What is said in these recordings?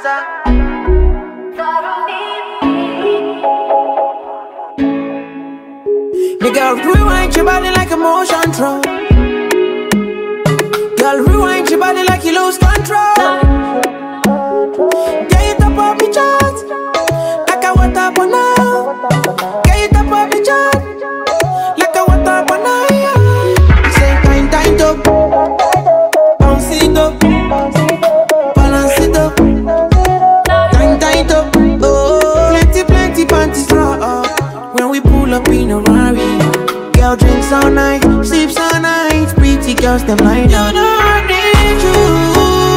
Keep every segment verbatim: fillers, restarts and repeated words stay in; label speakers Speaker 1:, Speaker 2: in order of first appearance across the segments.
Speaker 1: Nigga, rewind your body like a motion throw. Girl, rewind your body like you lose control. Get it up on me chart, like a water banana. Get it up on me chart, like a water banana. Same kind, tight up, bounce it up, balance it up, tight, tight up. Oh, plenty, plenty panties draw up when we pull up in a Rari. Girl drinks all night, sleeps all night. Pretty girls them line up. You know I need you.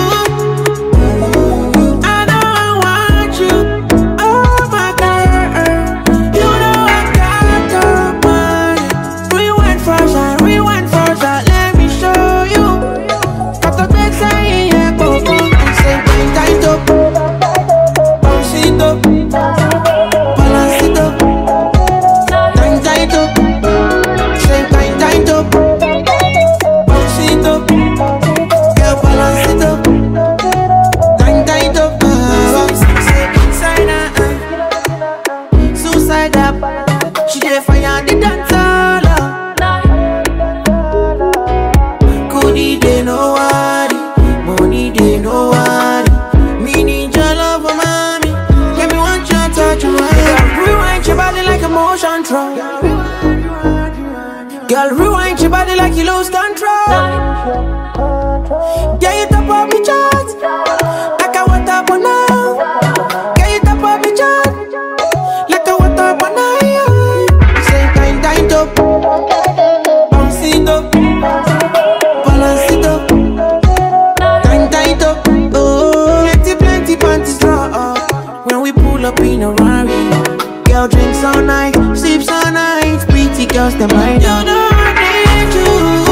Speaker 1: She did fire the dance all Goodie they no worry, money they no worry. Me need your love, oh mommy. Let me want your touch, right? Rewind your body like a motion throw. Girl, rewind your body like you lose control. Get it up on me chart, like a water banana. Get it up on me chart, like a water banana. Bounce it up, balance it up, tight, tight up. Oh, plenty, plenty panties draw up when we pull up in a Rari. Girl drinks all night, sleeps all night. Pretty girls them line up. You know I need you.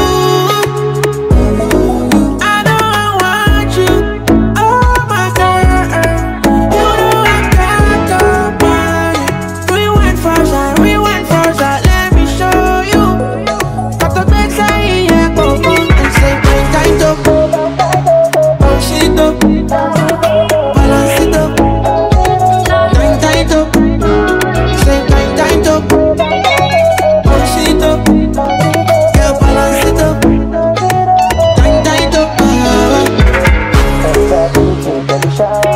Speaker 1: Shine.